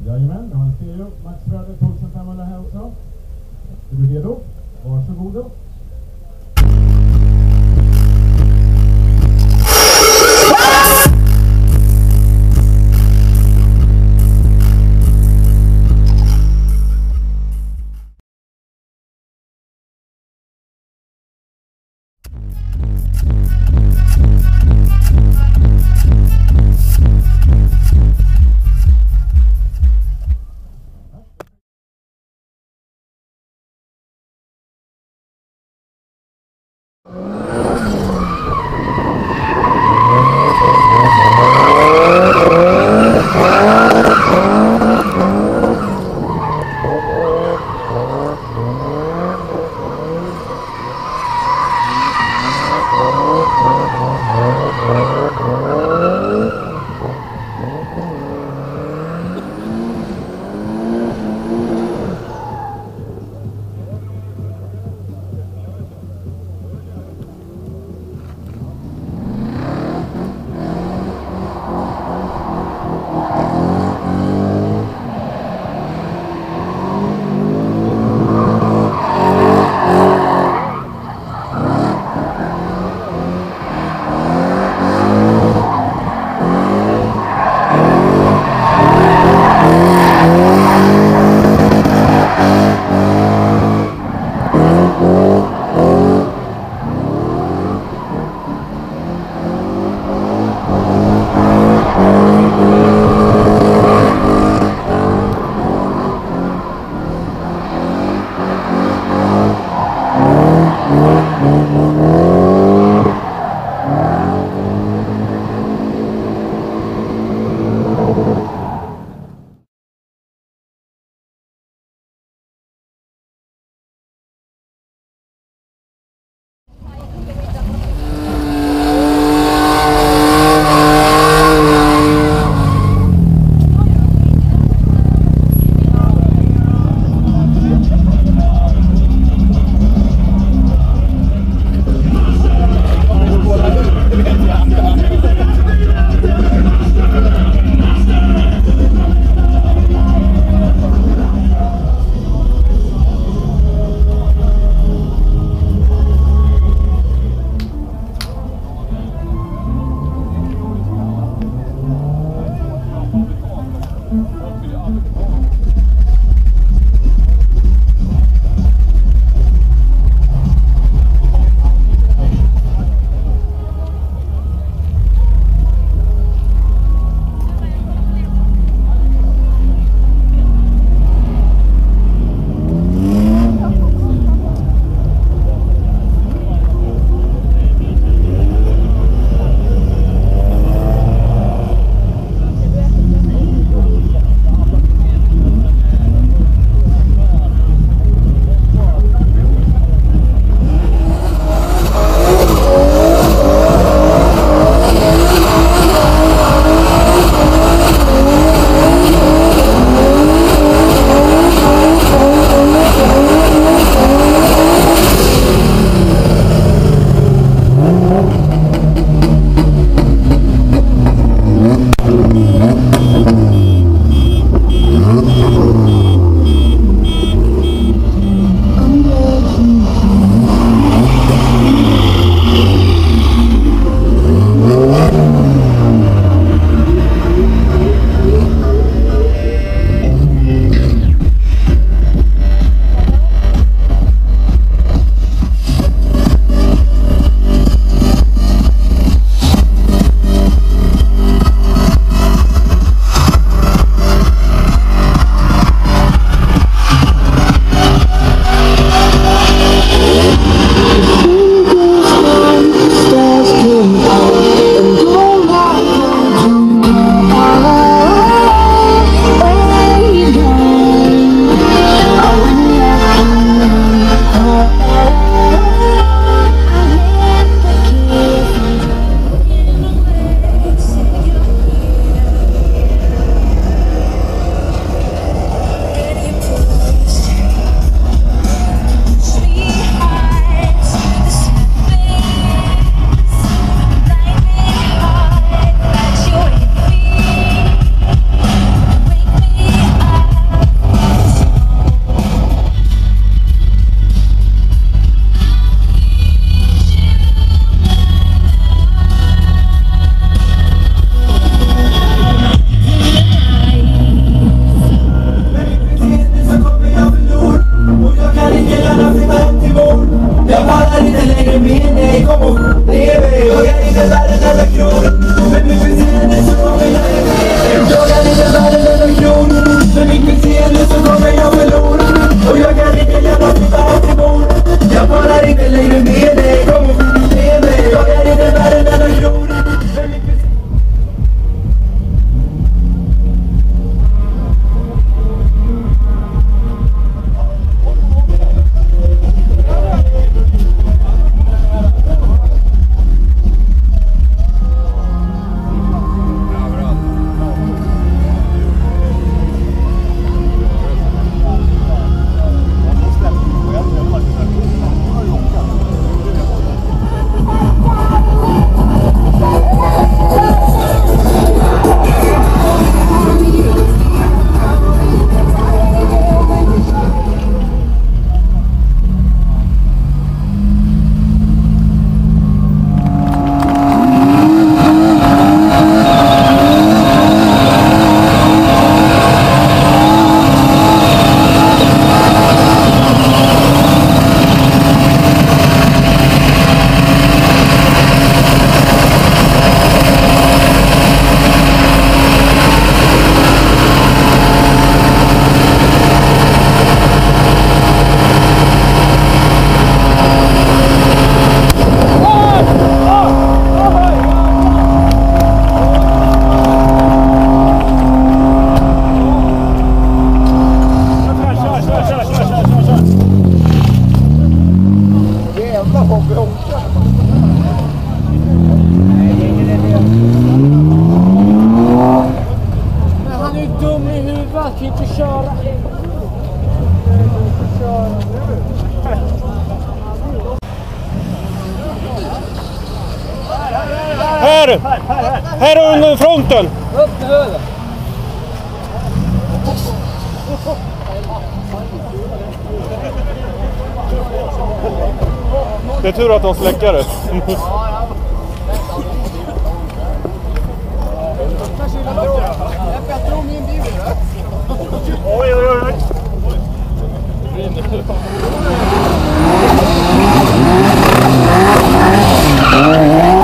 Jajamän, jag har en stereo, maxvärde 12.500 här också. Är du redo? Varsågoda. Jag är inte världen eller kron, men min kusin är så kommer jag är. Jag är inte världen eller kron, men min kusin är så kommer jag förlora. Och jag kan inte jävla flytta av till bord. Jag bara inte längre med dig, kom och flytta med mig. Jag är inte världen eller kron, men min kusin. Här under fronten! Upp med höger! Det är tur att de släcker det. Jag tror min bil är rött. Oj, oj, oj.